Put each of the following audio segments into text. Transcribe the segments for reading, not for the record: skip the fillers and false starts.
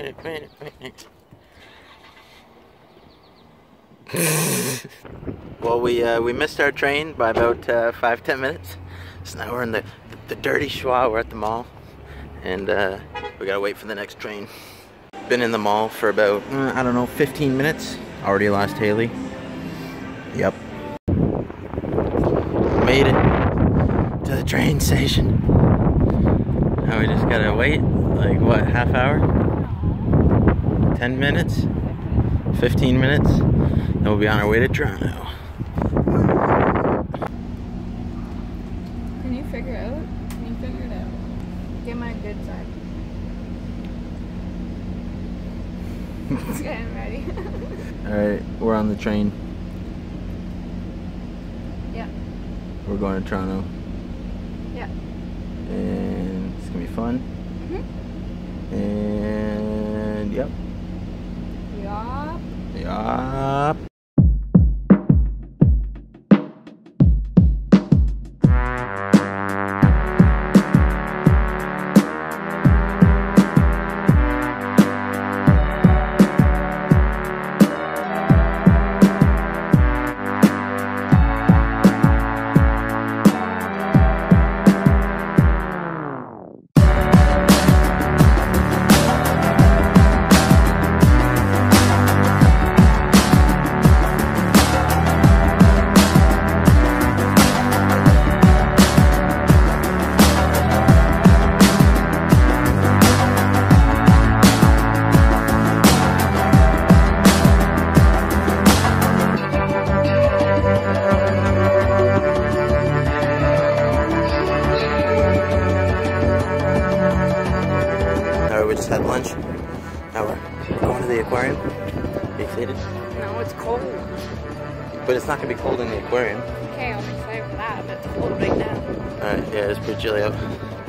Well, we missed our train by about 5-10 minutes. So now we're in the dirty schwa. We're at the mall, and we gotta wait for the next train. Been in the mall for about I don't know, 15 minutes. Already lost Haley. Yep. Made it to the train station. Now we just gotta wait, like what, half hour? 10 minutes? 15 minutes? Then we'll be on our way to Toronto. Can you figure it out? Can you figure it out? Get my good side. It's getting ready. Alright, we're on the train. Yeah. We're going to Toronto. Yeah. And it's gonna be fun. And yep. Yup. Yup. We just had lunch. Now we're going to the aquarium. Are you excited? No, it's cold. But it's not gonna be cold in the aquarium. Okay, I'm excited for that, but it's cold right now. Alright, yeah, it's pretty chilly out.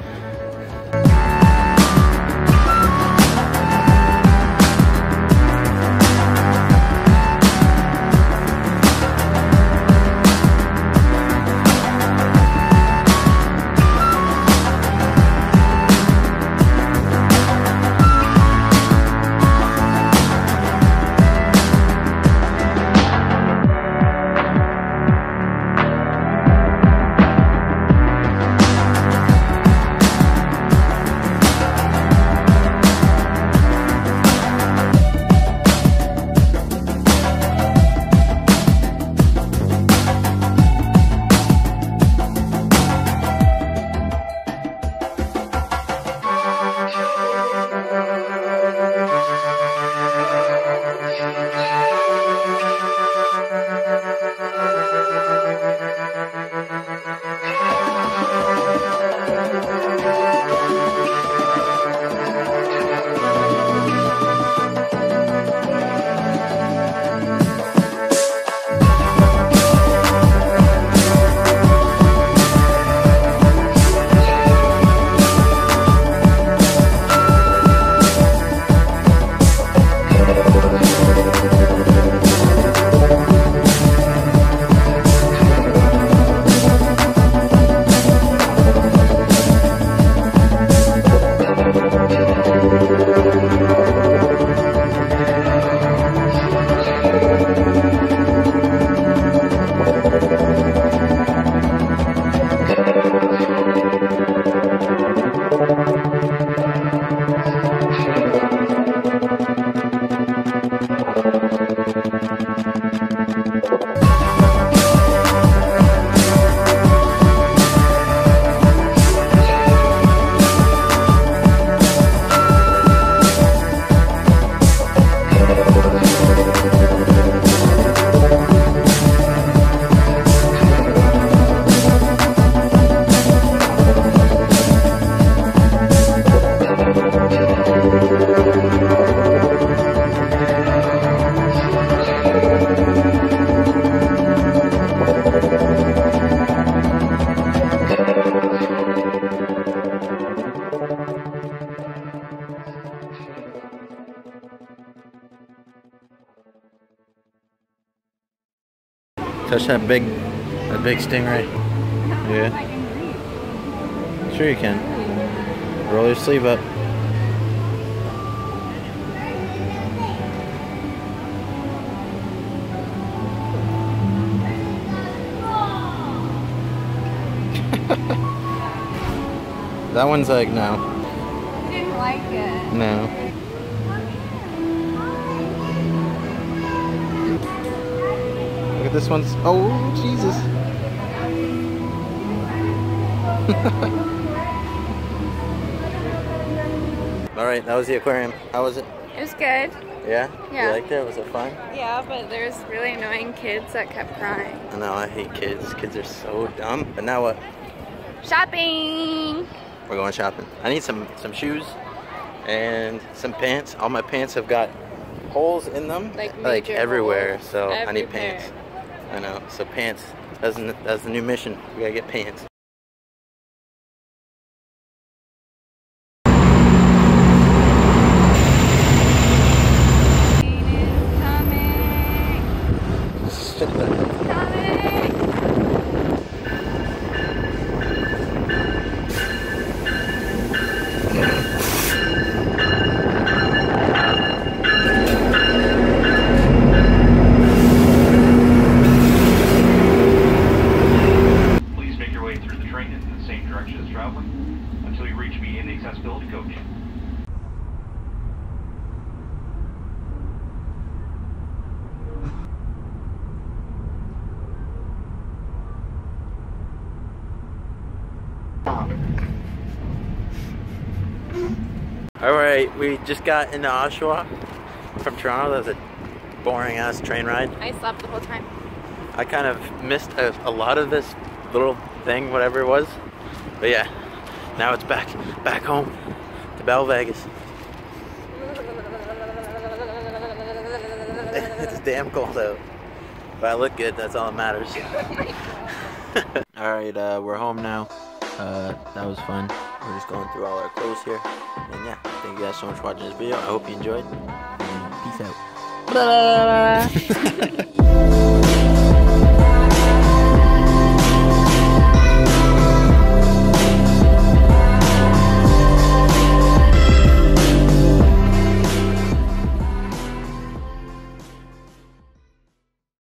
Touch that big stingray. Yeah. Sure you can. Roll your sleeve up. That one's like, no. You didn't like it. No. Look at this one's, oh, Jesus. All right, that was the aquarium. How was it? It was good. Yeah? Yeah. You liked it? Was it fun? Yeah, but there's really annoying kids that kept crying. I know, I hate kids. Kids are so dumb. But now what? Shopping! We're going shopping. I need some shoes and some pants. All my pants have got holes in them, Like everywhere. holes. So I need Everywhere. pants. I know. So pants. That's the new mission. We gotta get pants. Please make your way through the train in the same direction as traveling until you reach me in the accessibility coach. Alright, we just got into Oshawa from Toronto. That was a boring ass train ride. I slept the whole time. I kind of missed a lot of this little thing, whatever it was. But yeah, now it's back home to Bell Vegas. It's damn cold out. But I look good, that's all that matters. Alright, we're home now. That was fun. We're just going through all our clothes here. And yeah, thank you guys so much for watching this video. I hope you enjoyed. And peace out.